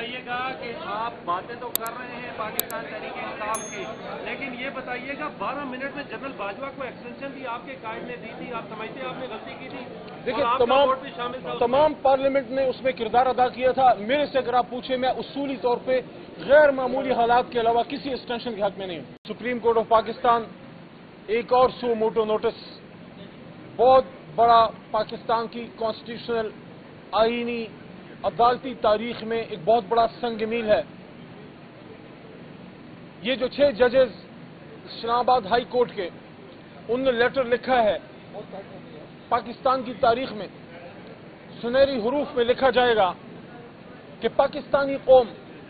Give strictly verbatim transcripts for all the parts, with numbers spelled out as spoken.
बताइएगा कि आप बातें तो कर रहे हैं पाकिस्तान तहरीक इंसाफ की, लेकिन ये बताइएगा बारह मिनट में जनरल बाजवा को एक्सटेंशन भी आपके कायद ने दी थी, आप समझते हैं आपने गलती की थी? देखिए, तमाम तमाम पार्लियामेंट ने उसमें किरदार अदा किया था। मेरे से अगर आप पूछे, मैं उसूली तौर पे गैर मामूली हालात के अलावा किसी एक्सटेंशन के हक में नहीं हूं। सुप्रीम कोर्ट ऑफ पाकिस्तान एक और सू मोटो नोटिस, बहुत बड़ा पाकिस्तान की कॉन्स्टिट्यूशनल आईनी अदालती तारीख में एक बहुत बड़ा संग-मील है। ये जो छह जजेस इस्लामाबाद हाई कोर्ट के, उनने लेटर लिखा है, पाकिस्तान की तारीख में सुनहरी हरूफ में लिखा जाएगा कि पाकिस्तानी कौम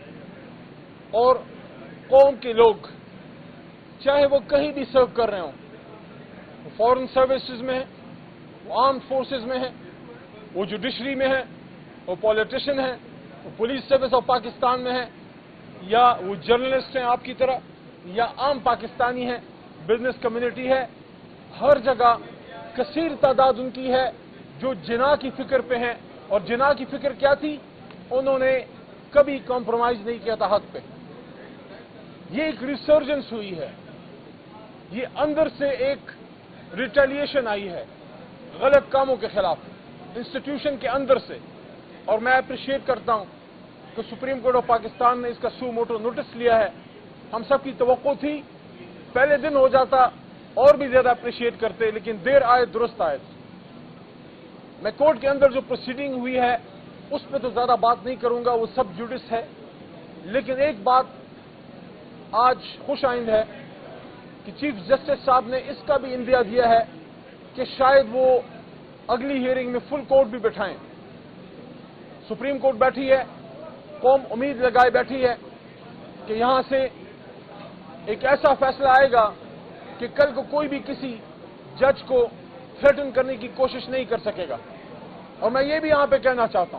और कौम के लोग, चाहे वो कहीं भी सर्व कर रहे हों, वो फॉरेन सर्विसेज में है, वो आर्म फोर्सेज में है, वो जुडिशरी में है, वो पॉलिटिशियन है, वो पुलिस सर्विस ऑफ पाकिस्तान में है, या वो जर्नलिस्ट हैं आपकी तरह, या आम पाकिस्तानी हैं, बिजनेस कम्युनिटी है, हर जगह कसीर तादाद उनकी है जो जिना की फिक्र पे हैं। और जिना की फिक्र क्या थी? उन्होंने कभी कॉम्प्रोमाइज नहीं किया था हक पे। ये एक रिसर्जेंस हुई है, ये अंदर से एक रिटेलिएशन आई है गलत कामों के खिलाफ इंस्टीट्यूशन के अंदर से। और मैं अप्रिशिएट करता हूं कि सुप्रीम कोर्ट ऑफ पाकिस्तान ने इसका सू मोटो नोटिस लिया है। हम सब की तवक्को थी पहले दिन हो जाता और भी ज्यादा अप्रिशिएट करते, लेकिन देर आए दुरुस्त आए। मैं कोर्ट के अंदर जो प्रोसीडिंग हुई है उस पर तो ज्यादा बात नहीं करूंगा, वो सब जुडिस है। लेकिन एक बात आज खुश आइंद है कि चीफ जस्टिस साहब ने इसका भी इंदिया दिया है कि शायद वो अगली हियरिंग में फुल कोर्ट भी बैठाएं। सुप्रीम कोर्ट बैठी है, कौम उम्मीद लगाए बैठी है कि यहां से एक ऐसा फैसला आएगा कि कल को कोई भी किसी जज को थ्रेटन करने की कोशिश नहीं कर सकेगा। और मैं ये भी यहां पे कहना चाहता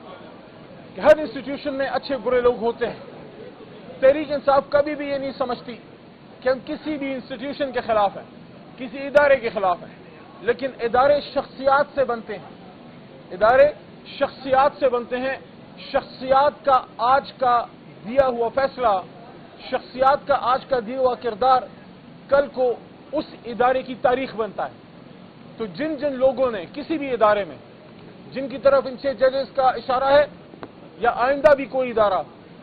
हूं कि हर इंस्टीट्यूशन में अच्छे बुरे लोग होते हैं। तहरीक इंसाफ कभी भी ये नहीं समझती कि हम किसी भी इंस्टीट्यूशन के खिलाफ हैं, किसी इदारे के खिलाफ हैं, लेकिन इदारे शख्सियात से बनते हैं, इदारे शख्सियात से बनते हैं। शख्सियात का आज का दिया हुआ फैसला, शख्सियात का आज का दिया हुआ किरदार कल को उस इदारे की तारीख बनता है। तो जिन जिन लोगों ने किसी भी इदारे में, जिनकी तरफ इन छह जजेस का इशारा है, या आइंदा भी कोई इदारा,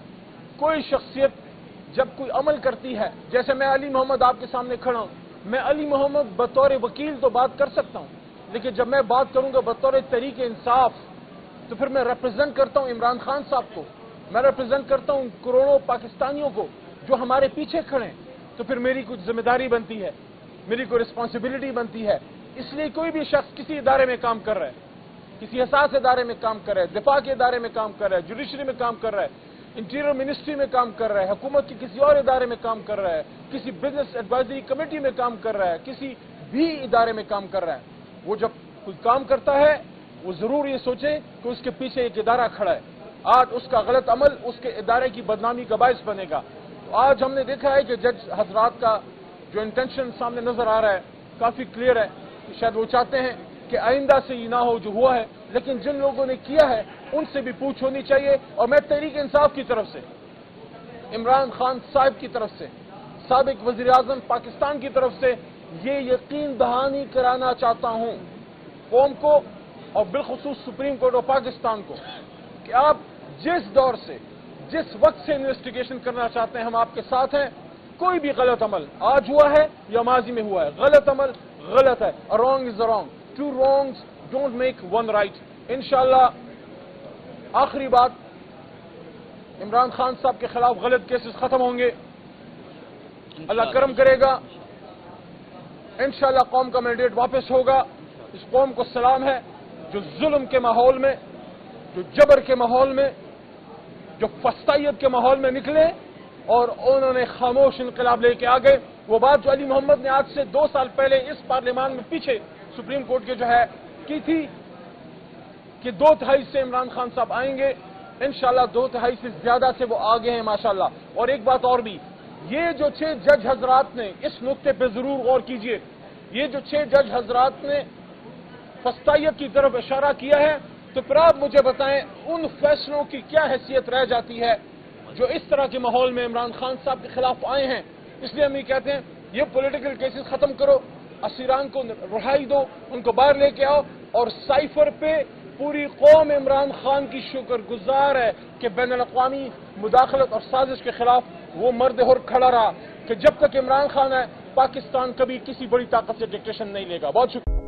कोई शख्सियत जब कोई अमल करती है, जैसे मैं अली मोहम्मद आपके सामने खड़ा हूं, मैं अली मोहम्मद बतौर वकील तो बात कर सकता हूं, लेकिन जब मैं बात करूंगा बतौर तहरीक इंसाफ, तो फिर मैं रिप्रेजेंट करता हूं इमरान खान साहब को, मैं रिप्रेजेंट करता हूं करोड़ों पाकिस्तानियों को जो हमारे पीछे खड़े हैं। तो फिर मेरी कुछ जिम्मेदारी बनती है, मेरी कोई रिस्पॉन्सिबिलिटी बनती है। इसलिए कोई भी शख्स किसी इदारे में काम कर रहा है, किसी हसास इदारे में काम कर रहा है, दिफा के इदारे में काम कर रहा है, जुडिशरी में काम कर रहा है, इंटीरियर मिनिस्ट्री में काम कर रहा है, हुकूमत के किसी और इदारे में काम कर रहा है, किसी बिजनेस एडवाइजरी कमेटी में काम कर रहा है, किसी भी इदारे में काम कर रहा है, वो जब कोई काम करता है वो जरूर ये सोचे कि उसके पीछे एक इदारा खड़ा है। आज उसका गलत अमल उसके इदारे की बदनामी का बायस बनेगा। तो आज हमने देखा है कि जज हजरात का जो इंटेंशन सामने नजर आ रहा है काफी क्लियर है कि शायद वो चाहते हैं कि आइंदा से ये ना हो जो हुआ है, लेकिन जिन लोगों ने किया है उनसे भी पूछ होनी चाहिए। और मैं तहरीक इंसाफ की तरफ से, इमरान खान साहब की तरफ से, साबिक वजीर आजम पाकिस्तान की तरफ से ये यकीन दहानी कराना चाहता हूं कौम को और बिलखुसूस सुप्रीम कोर्ट ऑफ पाकिस्तान को कि आप जिस दौर से, जिस वक्त से इन्वेस्टिगेशन करना चाहते हैं, हम आपके साथ हैं। कोई भी गलत अमल आज हुआ है या माजी में हुआ है, गलत अमल गलत है, a wrong is a wrong, two wrongs don't make one right. इंशाल्लाह आखिरी बात, इमरान खान साहब के खिलाफ गलत केसेस खत्म होंगे, अल्लाह करम करेगा, इंशाल्लाह कौम का मैंडेट वापस होगा। इस कौम को सलाम है जो जुल्म के माहौल में, जो जबर के माहौल में, जो फस्तायत के माहौल में निकले और उन्होंने खामोश इनकलाब लेके आ गए। वो बात जो अली मोहम्मद ने आज से दो साल पहले इस पार्लियामान में पीछे सुप्रीम कोर्ट के जो है की थी कि दो तिहाई से इमरान खान साहब आएंगे, इंशाल्लाह दो तिहाई से ज्यादा से वो आगे हैं माशाल्लाह। और एक बात और भी, ये जो छह जज हजरात ने, इस नुक्ते पे जरूर गौर कीजिए, ये जो छह जज हजरात ने फस्तायत की तरफ इशारा किया है, تو پھر آپ مجھے بتائیں ان فیصلوں کی کیا حیثیت رہ جاتی ہے جو اس طرح کے ماحول میں عمران خان صاحب کے خلاف آئے ہیں. اس لیے ہم یہ کہتے ہیں یہ پولیٹیکل کیسز ختم کرو, اسیران کو رہائی دو, ان کو باہر لے کے آؤ, اور سائفر پہ پوری قوم عمران خان کی شکر گزار ہے کہ بین الاقوامی مداخلت اور سازش کے خلاف وہ مرد ہر کھڑا رہا کہ جب تک عمران خان ہے پاکستان کبھی کسی بڑی طاقت سے ڈکٹیشن نہیں لے گا. بہت شکریہ.